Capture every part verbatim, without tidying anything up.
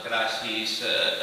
gràcies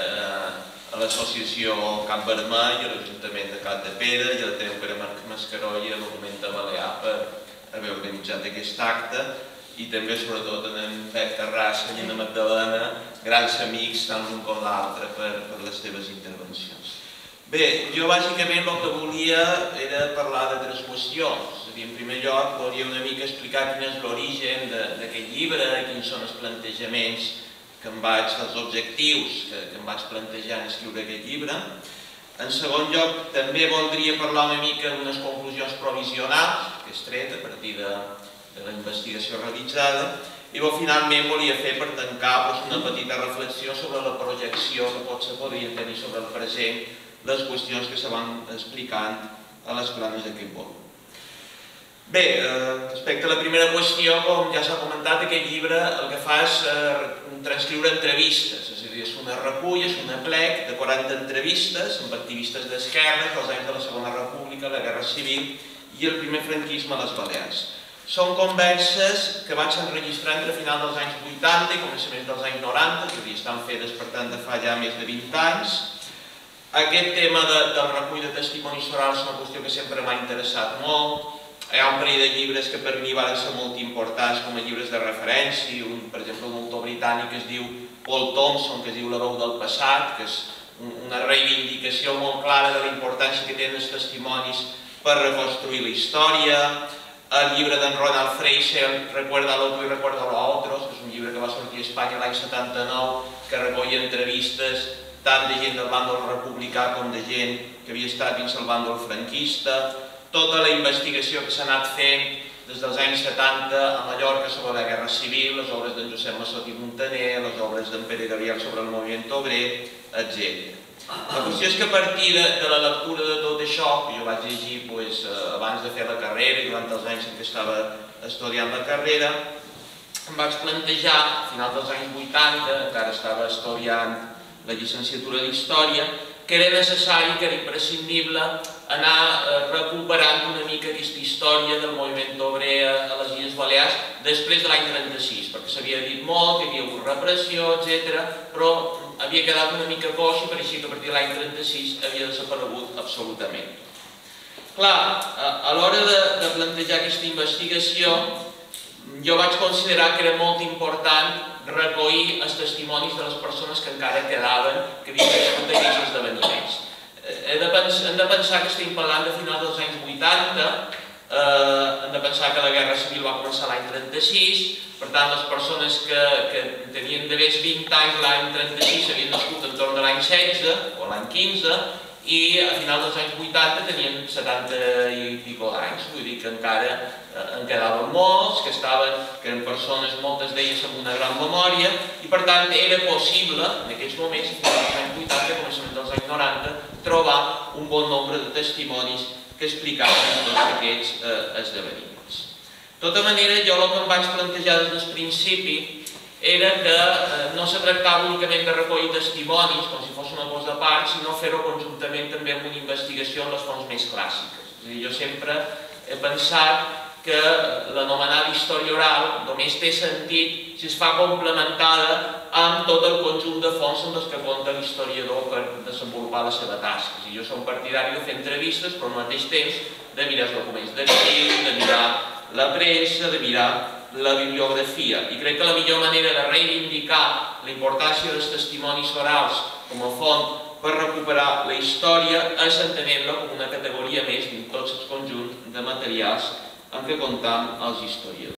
a l'associació Camp Vermell, a l'Ajuntament de Capdepera i a la teva Pere Mascaró i a l'Augment de Balear per haver organitzat aquest acte, i també sobretot en Pep Terrassa i en Magdalena, grans amics tant l'un com l'altre per les teves intervencions. Bé, jo bàsicament el que volia era parlar de tres qüestions. En primer lloc, volia una mica explicar quin és l'origen d'aquest llibre, quins són els plantejaments que em vaig, els objectius que em vaig plantejar en escriure aquest llibre. En segon lloc, també voldria parlar una mica d'unes conclusions provisionals que he tret a partir de la investigació realitzada, i finalment volia fer per tancar una petita reflexió sobre la projecció que potser podria tenir sobre el present les qüestions que se van explicant a les planes d'aquest volum. Bé, respecte a la primera qüestió, com ja s'ha comentat, aquest llibre el que fa és transcriure entrevistes, és a dir, és una recull, és un aplec de quaranta entrevistes amb activistes d'esquerra dels anys de la Segona República, la Guerra Civil i el primer franquisme a les Balears. Són converses que vaig enregistrar entre final dels anys vuitanta i començament dels anys noranta, que estan fetes per tant de fa ja més de vint anys. Aquest tema del recull de testimonis orals és una qüestió que sempre m'ha interessat molt. Hi ha un parell de llibres que per mi van ser molt importants com a llibres de referència, un, per exemple, un autor britànic que es diu Paul Thompson, que es diu La veu del passat, que és una reivindicació molt clara de la importància que tenen els testimonis per reconstruir la història. El llibre d'en Ronald Fraser, Recuerda l'otro i recuerda lo otros, que és un llibre que va sortir a Espanya l'any setanta-nou, que recull entrevistes tant de gent del bàndol republicà com de gent que havia estat dins el bàndol franquista. Tota la investigació que s'ha anat fent des dels anys setanta a Mallorca sobre la Guerra Civil, les obres d'en Josep Massot i Montaner, les obres d'en Pere Gabriel sobre el moviment obrer, etcètera. La qüestió és que a partir de la lectura de tot això, que jo vaig llegir abans de fer la carrera i durant els anys en què estava estudiant la carrera, em vaig plantejar, a final dels anys vuitanta, encara estava estudiant la llicenciatura d'Història, que era necessari, que era imprescindible anar recuperant una mica aquesta història del moviment obrer a les Illes Balears després de l'any trenta-sis, perquè s'havia dit molt, que hi havia hagut repressió, etcètera, però havia quedat una mica coix i pareixia que a partir de l'any trenta-sis havia desaparegut absolutament. Clar, a l'hora de plantejar aquesta investigació, jo vaig considerar que era molt important recollir els testimonis de les persones que encara quedaven, que havien viscut aquests esdeveniments. Hem de pensar que estem parlant de finals dels anys vuitanta, hem de pensar que la Guerra Civil va començar l'any trenta-sis, per tant, les persones que tenien d'haver vint anys l'any trenta-sis havien nascut entorn de l'any setze o l'any quinze, i a finals dels anys vuitanta tenien setanta i pico d'anys, vull dir que encara en quedaven molts, que eren persones, moltes d'elles amb una gran memòria, i per tant era possible, en aquests moments, a finals dels anys vuitanta, començament dels anys noranta, trobar un bon nombre de testimonis que explicaven tots aquests esdeveniments. De tota manera, jo el que em vaig plantejar des del principi era que no se tractava únicament de recollir testimonis, com si fos una cosa de part, sinó fer-ho conjuntament també amb una investigació en les fonts més clàssiques. És a dir, jo sempre he pensat que l'anomenada història oral només té sentit si es fa complementada amb tot el conjunt de fonts amb les que compta l'historiador per desenvolupar la seva tasca. És a dir, jo som partidari de fer entrevistes, però al mateix temps de mirar els documents d'arxiu, de mirar la premsa, de mirar la bibliografia, i crec que la millor manera de reivindicar la importància dels testimonis orals com a font per recuperar la història és entenent-la com una categoria més dins tot el conjunt de materials amb què comptam els historiadors.